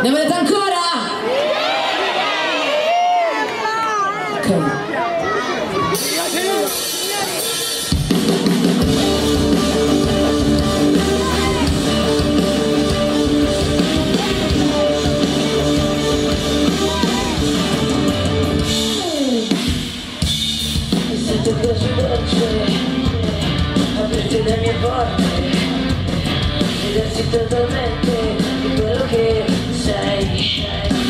Ne volete ancora? Ok. Sento così dolce aprirti le mie porte e darsi totalmente di quello che sei.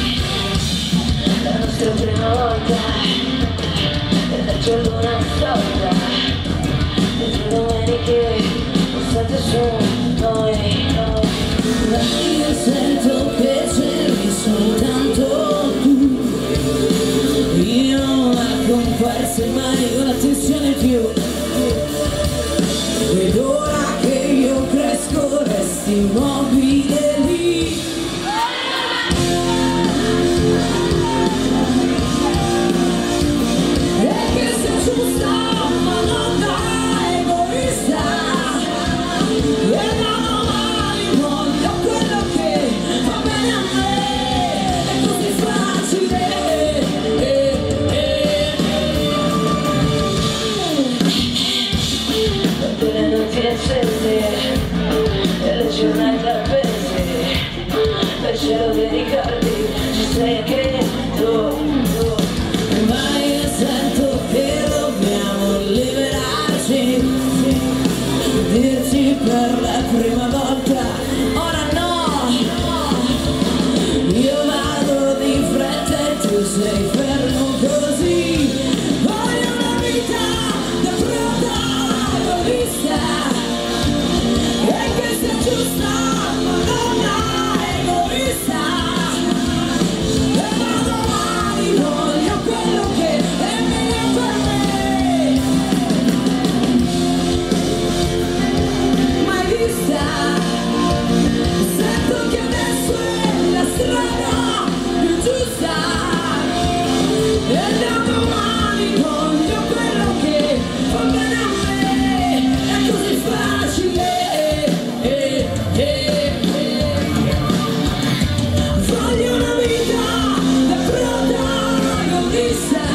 La nostra prima volta è la tua luna storta, le tue domeniche passate su noi. Ma io sento che c'eri soltanto tu, io non comparse mai con attenzione più, ed ora che io cresco resti immobile lì. E che sei giusta ma non da egoista, e da domani voglio quello che fa bene a me, è così facile. Le notti accese e le giornate appese, nel cielo dei ricordi ci sei anche tu. Ma io sento che dobbiamo liberarci, dirci per la prima volta, ora no, io vado di fretta e tu sei fermo così, voglio una vita da protagonista, e che sia giusta ma non da egoista, e da domani voglio quello che è meglio per me. Mai vista, sento che adesso è la strada più giusta, e da domani voglio quello che fa bene a me, è così facile. Voglio una vita da protagonista,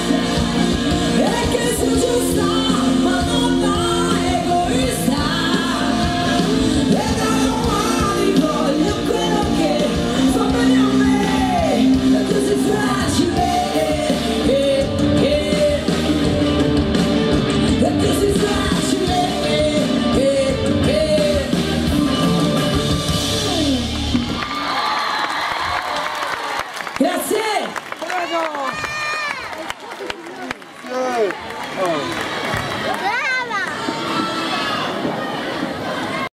e che sia giusta ma non da egoista, e da domani voglio quello che fa bene a me, è così facile. È così facile. Grazie! Prego!